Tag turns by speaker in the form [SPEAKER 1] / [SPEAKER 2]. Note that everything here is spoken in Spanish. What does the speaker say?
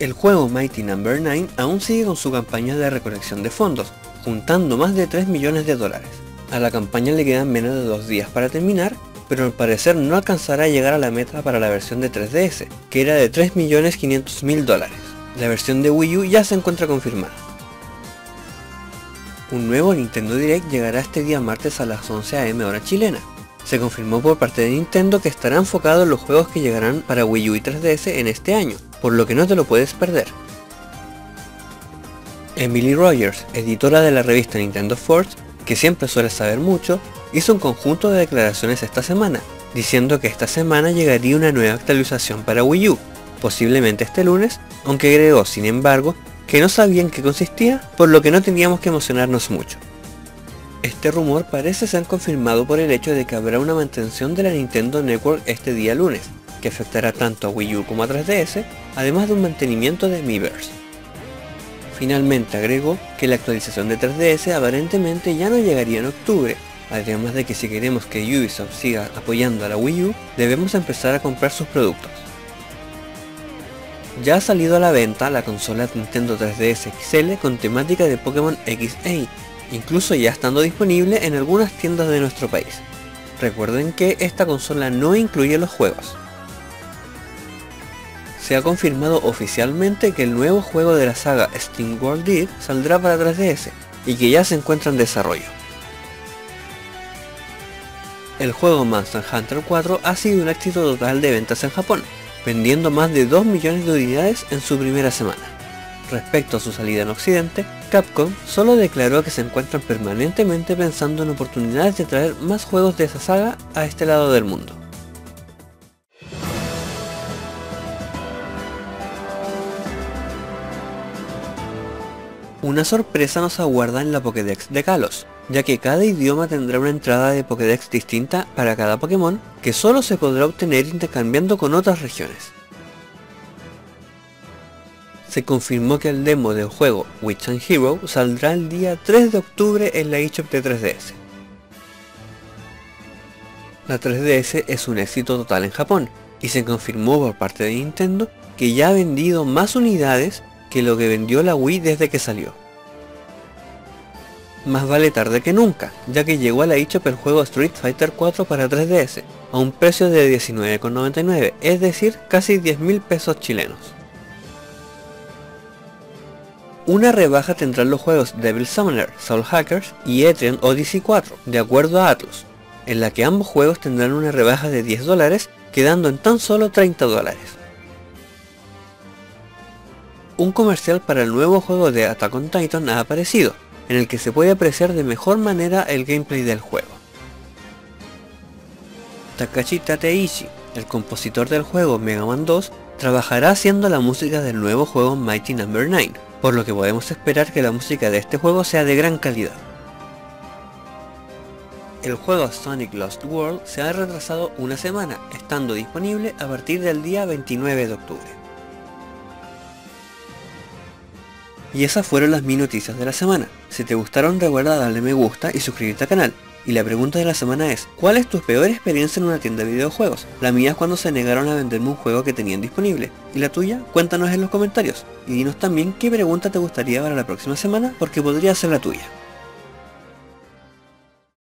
[SPEAKER 1] El juego Mighty No. 9 aún sigue con su campaña de recolección de fondos, juntando más de 3 millones de dólares. A la campaña le quedan menos de 2 días para terminar, pero al parecer no alcanzará a llegar a la meta para la versión de 3DS, que era de 3.500.000 dólares. La versión de Wii U ya se encuentra confirmada. Un nuevo Nintendo Direct llegará este día martes a las 11 AM hora chilena. Se confirmó por parte de Nintendo que estará enfocado en los juegos que llegarán para Wii U y 3DS en este año, por lo que no te lo puedes perder. Emily Rogers, editora de la revista Nintendo Force, que siempre suele saber mucho, hizo un conjunto de declaraciones esta semana, diciendo que esta semana llegaría una nueva actualización para Wii U, posiblemente este lunes, aunque agregó, sin embargo, que no sabía en qué consistía, por lo que no teníamos que emocionarnos mucho. Este rumor parece ser confirmado por el hecho de que habrá una mantención de la Nintendo Network este día lunes, que afectará tanto a Wii U como a 3DS, además de un mantenimiento de Miiverse. Finalmente agregó que la actualización de 3DS aparentemente ya no llegaría en octubre, además de que si queremos que Ubisoft siga apoyando a la Wii U, debemos empezar a comprar sus productos. Ya ha salido a la venta la consola Nintendo 3DS XL con temática de Pokémon XA, incluso ya estando disponible en algunas tiendas de nuestro país. Recuerden que esta consola no incluye los juegos. Se ha confirmado oficialmente que el nuevo juego de la saga SteamWorld Dig saldrá para 3DS y que ya se encuentra en desarrollo. El juego Monster Hunter 4 ha sido un éxito total de ventas en Japón, vendiendo más de 2 millones de unidades en su primera semana. Respecto a su salida en Occidente, Capcom solo declaró que se encuentran permanentemente pensando en oportunidades de traer más juegos de esa saga a este lado del mundo. Una sorpresa nos aguarda en la Pokédex de Kalos, ya que cada idioma tendrá una entrada de Pokédex distinta para cada Pokémon, que solo se podrá obtener intercambiando con otras regiones. Se confirmó que el demo del juego Witch and Hero saldrá el día 3 de octubre en la eShop de 3DS. La 3DS es un éxito total en Japón, y se confirmó por parte de Nintendo que ya ha vendido más unidades que lo que vendió la Wii desde que salió. Más vale tarde que nunca, ya que llegó a la eShop el juego Street Fighter 4 para 3DS, a un precio de 19,99, es decir, casi 10.000 pesos chilenos. Una rebaja tendrán los juegos Devil Summoner, Soul Hackers y Etrian Odyssey 4, de acuerdo a Atlus, en la que ambos juegos tendrán una rebaja de $10, quedando en tan solo $30. Un comercial para el nuevo juego de Attack on Titan ha aparecido, en el que se puede apreciar de mejor manera el gameplay del juego. Takashi Tateishi, el compositor del juego Mega Man 2, trabajará haciendo la música del nuevo juego Mighty No. 9, por lo que podemos esperar que la música de este juego sea de gran calidad. El juego Sonic Lost World se ha retrasado una semana, estando disponible a partir del día 29 de octubre. Y esas fueron las noticias de la semana. Si te gustaron, recuerda darle me gusta y suscribirte al canal. Y la pregunta de la semana es, ¿cuál es tu peor experiencia en una tienda de videojuegos? La mía es cuando se negaron a venderme un juego que tenían disponible. ¿Y la tuya? Cuéntanos en los comentarios. Y dinos también qué pregunta te gustaría para la próxima semana, porque podría ser la tuya.